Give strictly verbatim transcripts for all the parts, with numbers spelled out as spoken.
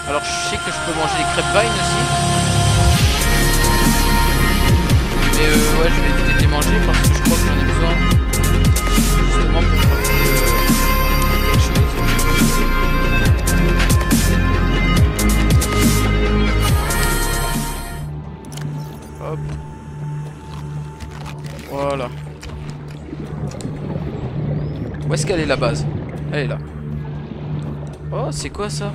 Alors je sais que je peux manger des crêpes vines aussi. Mais euh, ouais, je vais éviter de les manger parce que je crois que j'en ai besoin. Justement pour crafter euh, quelque chose. Hop. Voilà. Où est-ce qu'elle est la base? Elle est là. Oh, c'est quoi ça?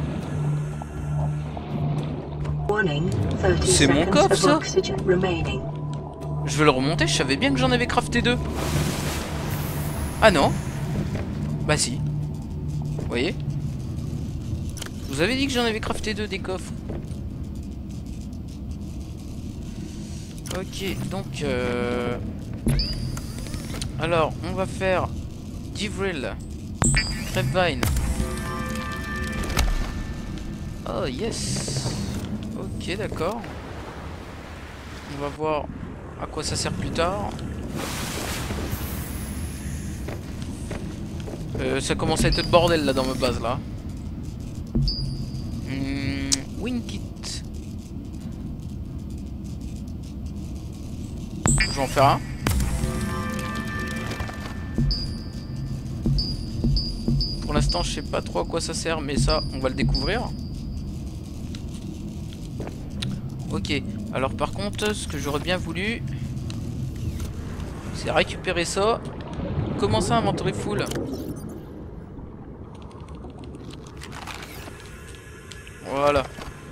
C'est mon coffre ça? Je vais le remonter, je savais bien que j'en avais crafté deux. Ah non? Bah si. Vous voyez? Je vous avais dit que j'en avais crafté deux des coffres. Ok, donc euh... alors on va faire Divril, Crepevine. Oh yes. Ok, d'accord. On va voir à quoi ça sert plus tard. Euh, ça commence à être le bordel là dans ma base là. Hmm, Winkit. Je vais en faire un. Pour l'instant je sais pas trop à quoi ça sert, mais ça on va le découvrir. Ok, alors par contre ce que j'aurais bien voulu, c'est récupérer ça. Comment ça, inventory full? Voilà.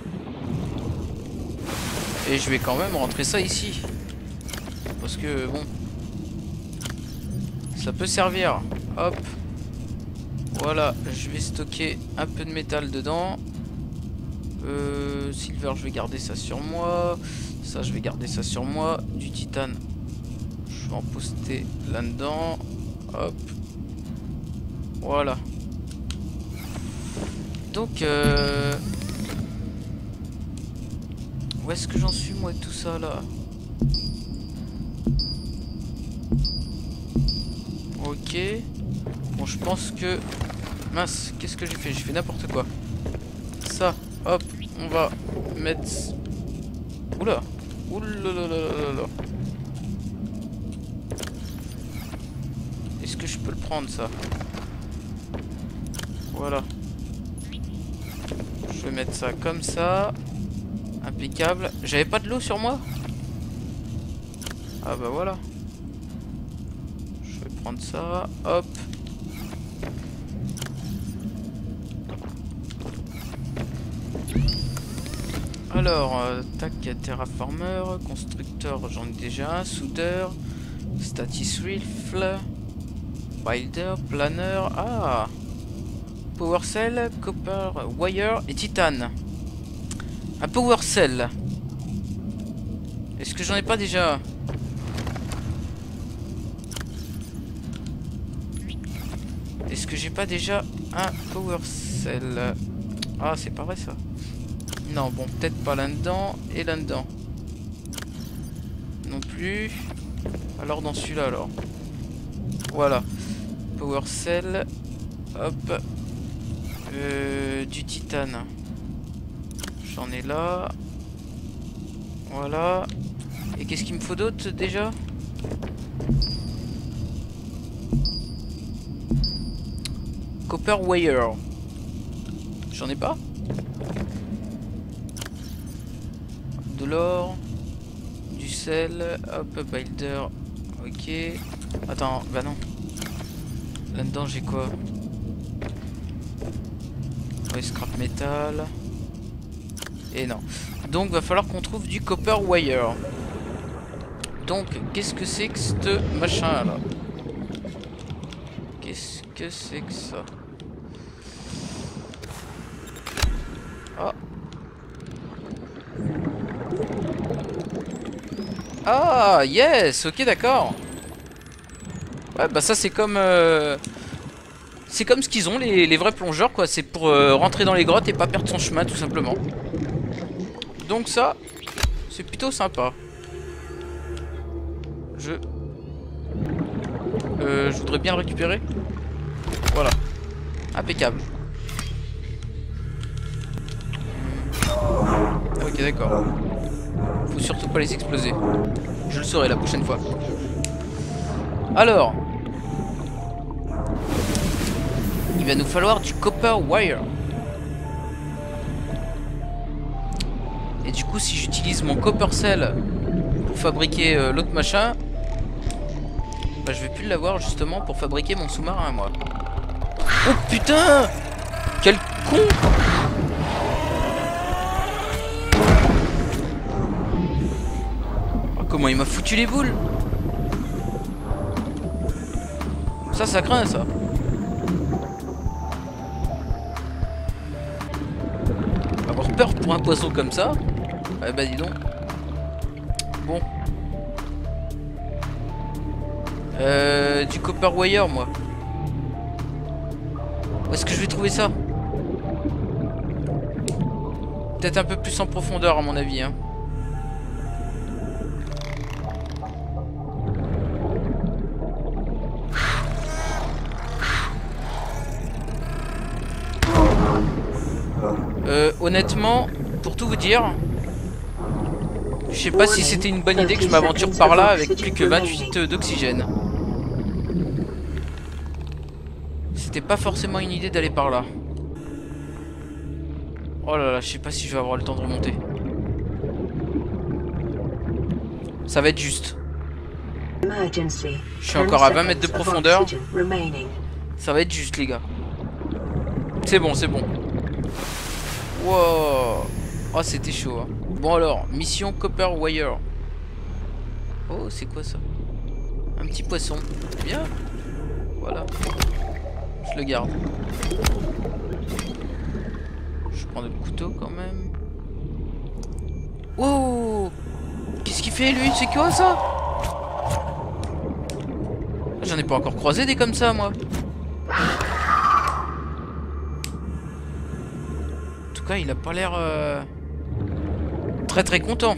Et je vais quand même rentrer ça ici. Parce que bon, ça peut servir. Hop. Voilà, je vais stocker un peu de métal dedans. Euh, silver, je vais garder ça sur moi. Ça, je vais garder ça sur moi. Du titane, je vais en poster là-dedans. Hop. Voilà. Donc, euh... où est-ce que j'en suis moi avec tout ça là? Ok. Bon, je pense que... Mince, qu'est-ce que j'ai fait? J'ai fait n'importe quoi. Ça, hop, on va mettre... Oula. Oulalalala. Est-ce que je peux le prendre ça? Voilà. Je vais mettre ça comme ça. Impeccable. J'avais pas de l'eau sur moi? Ah bah voilà. Je vais prendre ça. Hop. Alors, euh, tac, terraformer, constructeur, j'en ai déjà un, soudeur, status rifle, builder, planner, ah, power cell, copper, wire et titane. Un power cell. Est-ce que j'en ai pas déjà? Est-ce que j'ai pas déjà un power cell? Ah, c'est pas vrai ça. Non, bon, peut-être pas là-dedans et là-dedans. Non plus. Alors dans celui-là, alors. Voilà. Power cell. Hop. Euh, du titane. J'en ai là. Voilà. Et qu'est-ce qu'il me faut d'autre déjà? Copper wire. J'en ai pas? De l'or, du sel, hop, builder, ok. Attends, bah non. Là-dedans j'ai quoi? Ouais, scrap metal. Et non. Donc va falloir qu'on trouve du copper wire. Donc qu'est-ce que c'est que ce machin là? Qu'est-ce que c'est que ça? Ah. Ah, yes, ok, d'accord. Ouais, bah ça c'est comme... Euh... C'est comme ce qu'ils ont, les, les vrais plongeurs, quoi. C'est pour euh, rentrer dans les grottes et pas perdre son chemin, tout simplement. Donc ça, c'est plutôt sympa. Je... Euh, je voudrais bien le récupérer. Voilà. Impeccable. Ok, d'accord. Faut surtout pas les exploser. Je le saurai la prochaine fois. Alors, il va nous falloir du copper wire. Et du coup, si j'utilise mon copper cell pour fabriquer euh, l'autre machin, bah je vais plus l'avoir justement pour fabriquer mon sous-marin, moi. Oh putain! Quel con! Oh, comment il m'a foutu les boules! Ça, ça craint, ça. Avoir peur pour un poisson comme ça? Ah bah dis donc. Bon. Euh, du copper wire, moi. Où est-ce que je vais trouver ça? Peut-être un peu plus en profondeur, à mon avis, hein. Euh, honnêtement, pour tout vous dire, je sais pas si c'était une bonne idée que je m'aventure par là avec plus que vingt-huit d'oxygène. C'était pas forcément une idée d'aller par là. Oh là là, je sais pas si je vais avoir le temps de remonter. Ça va être juste. Je suis encore à vingt mètres de profondeur. Ça va être juste, les gars. C'est bon, c'est bon. Wow. Oh, c'était chaud, hein. Bon alors, mission Copper Wire. Oh, c'est quoi ça? Un petit poisson. Bien. Voilà. Je le garde. Je prends le couteau quand même. Oh! Qu'est-ce qu'il fait lui? C'est quoi ça? J'en ai pas encore croisé des comme ça, moi. En tout cas, il a pas l'air euh... très très content.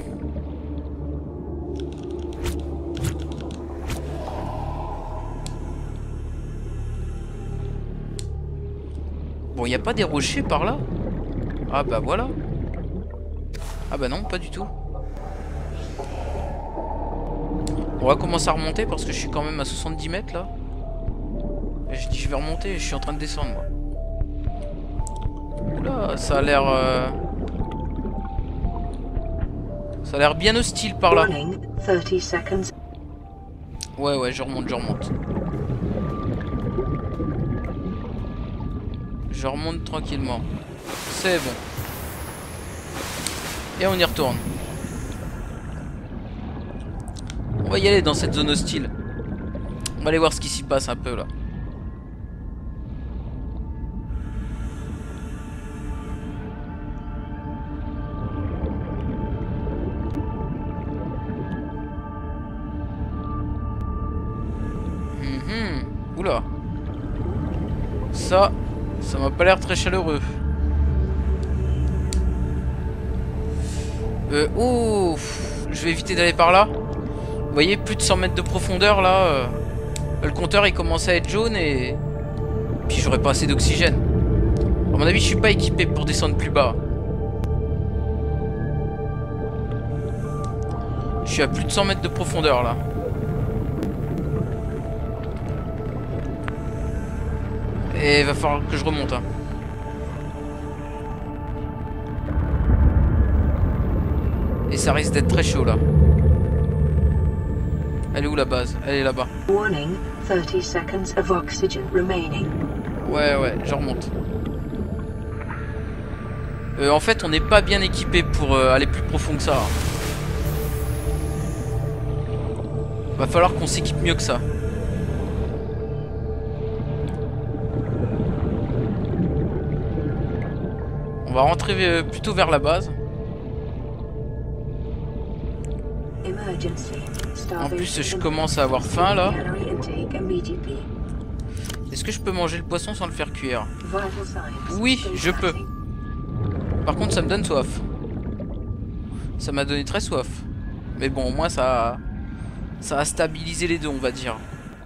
Bon, il n'y a pas des rochers par là? Ah bah voilà. Ah bah non, pas du tout. On va commencer à remonter parce que je suis quand même à soixante-dix mètres là. Et je dis je vais remonter et je suis en train de descendre, moi. Oula, ça a l'air... Euh... Ça a l'air bien hostile par là. Ouais ouais, je remonte, je remonte. Je remonte tranquillement. C'est bon. Et on y retourne. On va y aller dans cette zone hostile. On va aller voir ce qui s'y passe un peu là. Mmh. Oula. Ça, ça m'a pas l'air très chaleureux. Euh, oh, je vais éviter d'aller par là. Vous voyez, plus de cent mètres de profondeur là. Euh, le compteur il commence à être jaune et... Puis j'aurais pas assez d'oxygène. À mon avis, je suis pas équipé pour descendre plus bas. Je suis à plus de cent mètres de profondeur là. Et il va falloir que je remonte, hein. Et ça risque d'être très chaud là. Elle est où la base? Elle est là-bas. Ouais ouais, je remonte. Euh, en fait on n'est pas bien équipé pour euh, aller plus profond que ça, hein. Va falloir qu'on s'équipe mieux que ça. On va rentrer euh, plutôt vers la base. En plus je commence à avoir faim là. Est-ce que je peux manger le poisson sans le faire cuire? Oui, je peux. Par contre ça me donne soif. Ça m'a donné très soif. Mais bon, au moins ça a... ça a stabilisé les deux, on va dire.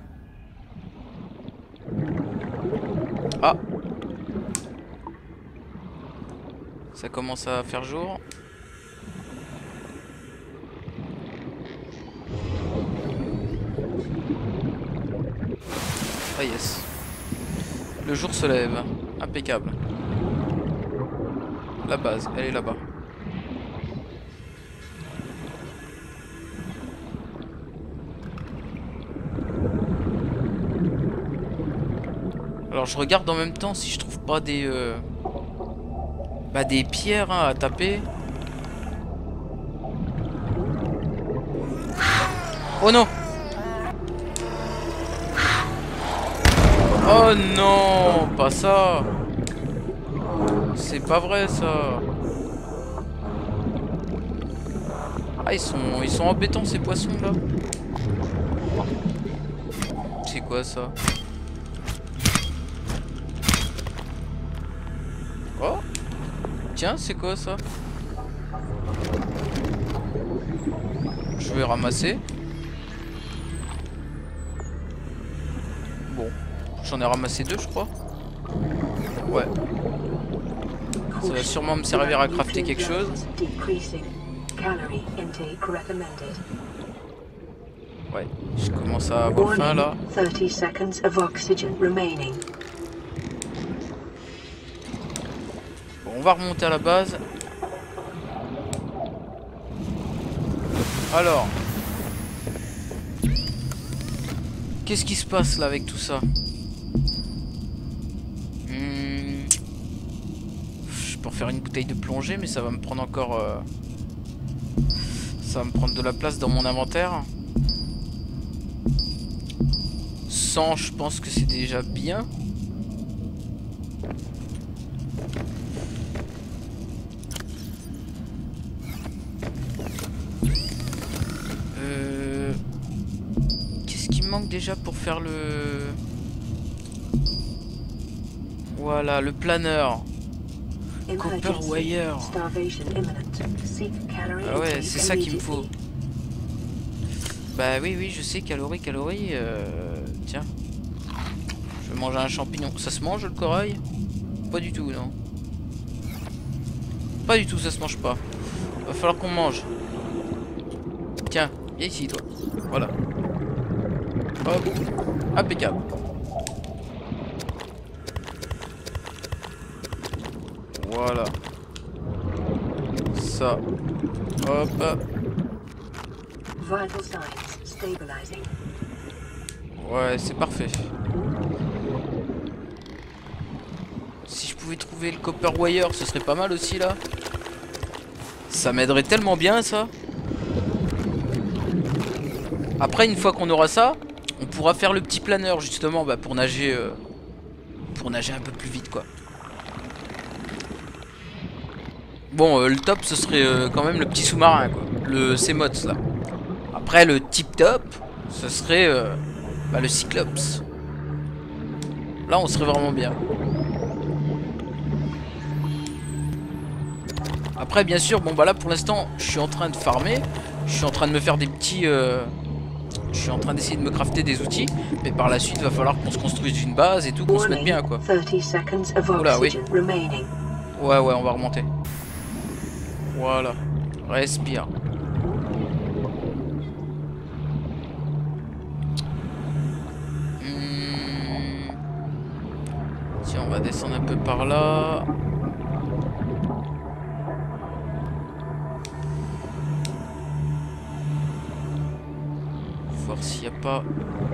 Ah, ça commence à faire jour. Ah yes. Le jour se lève. Impeccable. La base, elle est là-bas. Alors je regarde en même temps si je trouve pas des... Euh... Bah des pierres hein, à taper. Oh non! Oh non! Pas ça! C'est pas vrai ça! Ah ils sont ils sont embêtants ces poissons là. C'est quoi ça? Oh! Tiens, c'est quoi ça? Je vais ramasser. Bon, j'en ai ramassé deux je crois. Ouais. Ça va sûrement me servir à crafter quelque chose. Ouais, je commence à avoir faim là. Bon, on va remonter à la base. Alors, qu'est-ce qui se passe là avec tout ça? hmm. Je peux en faire une bouteille de plongée, mais ça va me prendre encore... Euh... Ça va me prendre de la place dans mon inventaire. cent, je pense que c'est déjà bien. Euh... Qu'est-ce qui me manque déjà pour faire le... Voilà, le planeur. Copper wire. Ah ouais, c'est ça qu'il me faut. Bah oui, oui, je sais, calories, calories. Euh... Tiens. Je vais manger un champignon. Ça se mange le corail? Pas du tout, non. Pas du tout, ça se mange pas. Va falloir qu'on mange. Tiens, viens ici, toi. Voilà. Hop. Impeccable. Voilà. Ça. Hop. Ouais, c'est parfait. Si je pouvais trouver le copper wire, ce serait pas mal aussi là. Ça m'aiderait tellement bien ça. Après, une fois qu'on aura ça, on pourra faire le petit planeur justement bah, pour nager euh, pour nager un peu plus vite quoi. Bon, euh, le top ce serait euh, quand même le petit sous-marin quoi, le C-Mods là. Après le tip top, ce serait euh, bah, le Cyclops. Là on serait vraiment bien. Après bien sûr, bon bah là pour l'instant je suis en train de farmer. Je suis en train de me faire des petits... Euh, je suis en train d'essayer de me crafter des outils. Mais par la suite il va falloir qu'on se construise une base et tout, qu'on se mette bien quoi. Oula oui. Ouais ouais, on va remonter. Voilà. Respire. Hmm. Tiens, on va descendre un peu par là. Voir s'il n'y a pas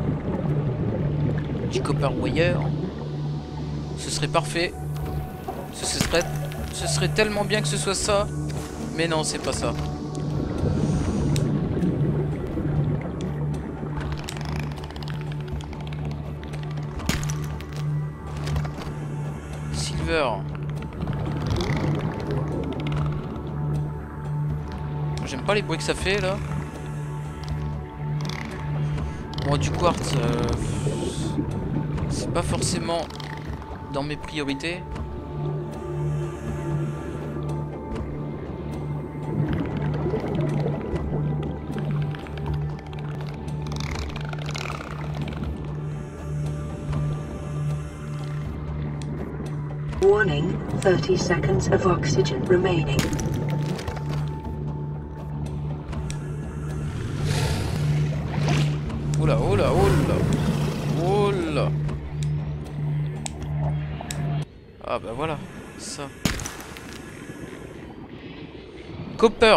du copper wire. Ce serait parfait. Ce serait, ce serait tellement bien que ce soit ça. Mais non, c'est pas ça. Silver. J'aime pas les bruits que ça fait là. Bon, du quartz, euh, c'est pas forcément dans mes priorités. Warning, thirty seconds of oxygen remaining. Oula, oula, oula. Oula. Ah bah voilà, ça. Copper.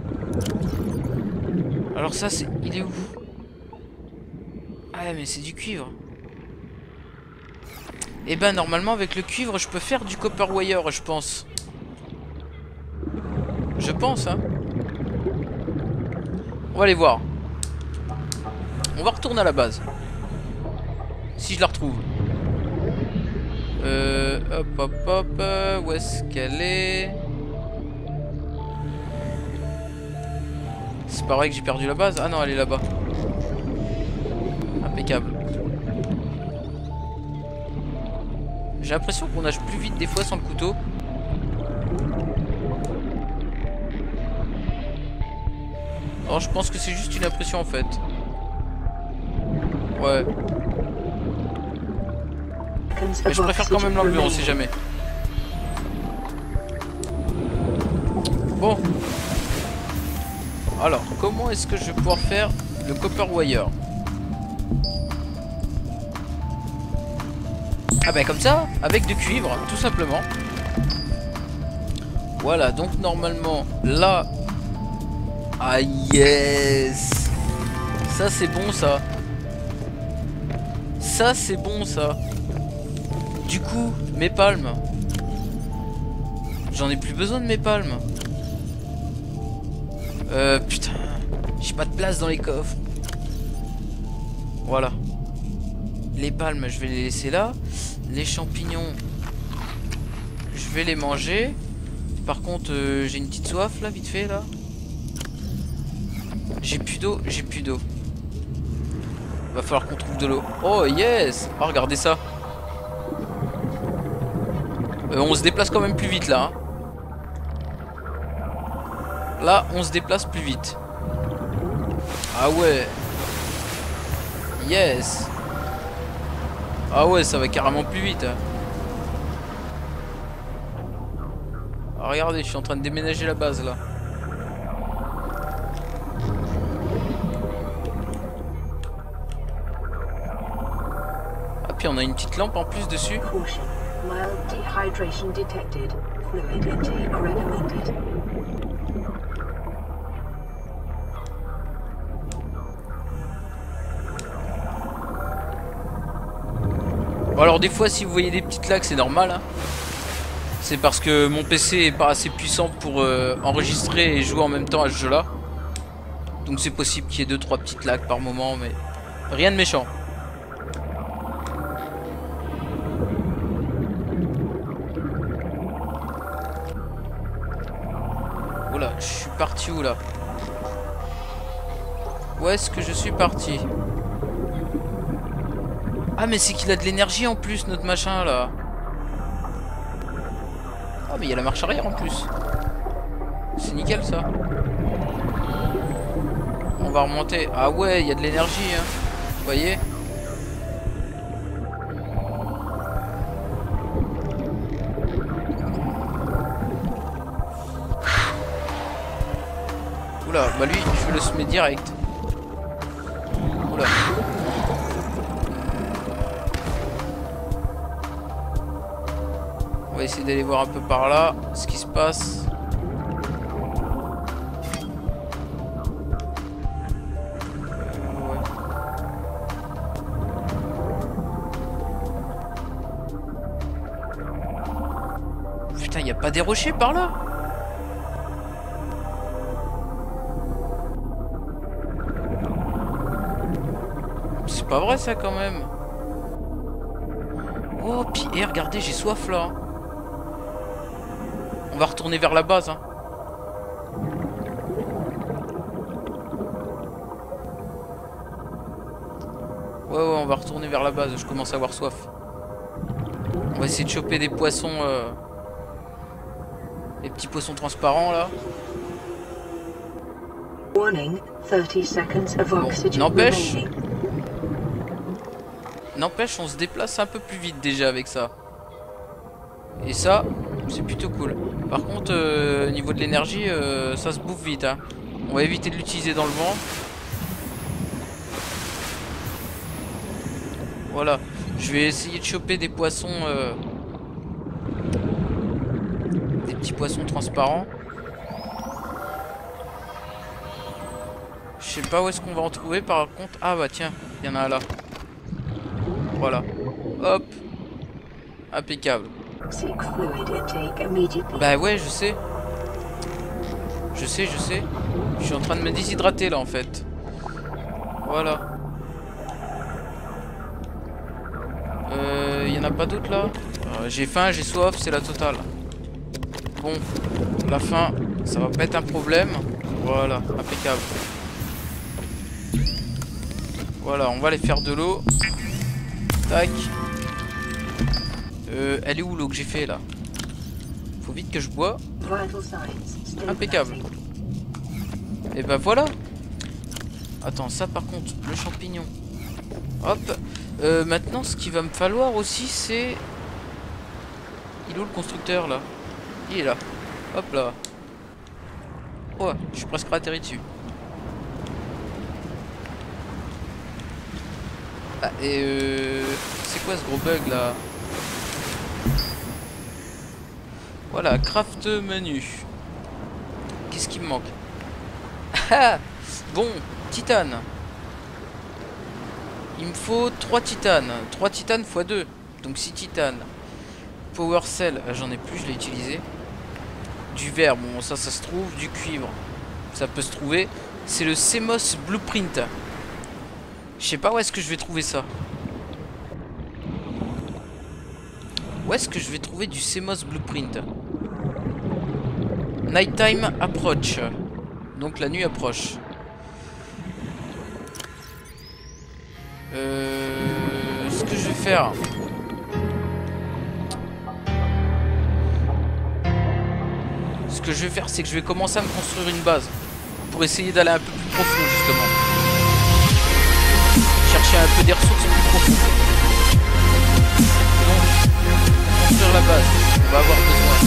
Alors ça c'est... Il est où? Ah mais c'est du cuivre. Et ben normalement avec le cuivre je peux faire du copper wire je pense. Je pense hein. On va aller voir. On va retourner à la base. Si je la retrouve. Euh, hop hop hop. Euh, où est-ce qu'elle est? C'est pas vrai que j'ai perdu la base. Ah non elle est là-bas. Impeccable. J'ai l'impression qu'on nage plus vite des fois sans le couteau. Alors je pense que c'est juste une impression en fait. Ouais. Mais je préfère quand même l'enlever, on sait jamais. Bon. Alors, comment est-ce que je vais pouvoir faire le copper wire? Ah bah comme ça, avec du cuivre, tout simplement. Voilà, donc normalement, là... Ah yes! Ça c'est bon ça. Ça c'est bon ça. Du coup, mes palmes. J'en ai plus besoin de mes palmes. Euh, putain. J'ai pas de place dans les coffres. Voilà. Les palmes, je vais les laisser là. Les champignons, je vais les manger. Par contre, euh, j'ai une petite soif là, vite fait là. J'ai plus d'eau, j'ai plus d'eau. Va falloir qu'on trouve de l'eau. Oh yes! Oh, regardez ça. Euh, on se déplace quand même plus vite là. Hein. Là, on se déplace plus vite. Ah ouais. Yes. Ah ouais, ça va carrément plus vite. Hein. Ah, regardez, je suis en train de déménager la base là. Ah, puis on a une petite lampe en plus dessus. Bon, alors des fois si vous voyez des petites lags c'est normal hein. C'est parce que mon P C est pas assez puissant pour euh, enregistrer et jouer en même temps à ce jeu là. Donc c'est possible qu'il y ait deux trois petites lags par moment, mais rien de méchant. Oula, je suis parti où là? Où est-ce que je suis parti? Ah mais c'est qu'il a de l'énergie en plus notre machin là. Ah mais il y a la marche arrière en plus. C'est nickel ça. On va remonter. Ah ouais il y a de l'énergie hein. Vous voyez? Oula bah lui je vais le semer direct. Oula. On va essayer d'aller voir un peu par là ce qui se passe. Euh, ouais. Putain, il n'y a pas des rochers par là? C'est pas vrai ça quand même. Oh, puis eh, regardez, j'ai soif là. On va retourner vers la base. Hein. Ouais, ouais, on va retourner vers la base. Je commence à avoir soif. On va essayer de choper des poissons. Euh... Les petits poissons transparents là. Warning, thirty seconds of oxygen n'empêche. remaining. N'empêche, on se déplace un peu plus vite déjà avec ça. Et ça, c'est plutôt cool. Par contre, euh, niveau de l'énergie, euh, ça se bouffe vite. Hein. On va éviter de l'utiliser dans le vent. Voilà. Je vais essayer de choper des poissons. Euh... petit poisson transparent. Je sais pas où est-ce qu'on va en trouver par contre. Ah bah tiens, il y en a un là. Voilà. Hop. Impeccable. Bah ouais, je sais. Je sais, je sais. Je suis en train de me déshydrater là en fait. Voilà. Euh, y en a pas d'autres là. euh, J'ai faim, j'ai soif, c'est la totale. Bon, la faim, ça va pas être un problème. Voilà, impeccable. Voilà, on va aller faire de l'eau. Tac. Euh, elle est où l'eau que j'ai fait là? Faut vite que je bois. Impeccable. Et ben voilà. Attends, ça par contre, le champignon. Hop. Euh, maintenant, ce qu'il va me falloir aussi, c'est... Il est où le constructeur là? Il est là. Hop là. Oh, je suis presque atterri dessus. Ah, et euh... c'est quoi ce gros bug là? Voilà, craft menu. Qu'est-ce qui me manque? Ah, bon, titane. Il me faut trois titanes. trois titanes fois deux. Donc six titanes. Power cell, j'en ai plus, je l'ai utilisé. Du verre, bon ça ça se trouve. Du cuivre, ça peut se trouver. C'est le CMOS Blueprint. Je sais pas où est-ce que je vais trouver ça. Où est-ce que je vais trouver du CMOS Blueprint? Nighttime approach. Donc la nuit approche. Euh, ce que je vais faire... Ce que je vais faire, c'est que je vais commencer à me construire une base. Pour essayer d'aller un peu plus profond, justement. Chercher un peu des ressources plus profondes. Donc, pour construire la base, on va avoir besoin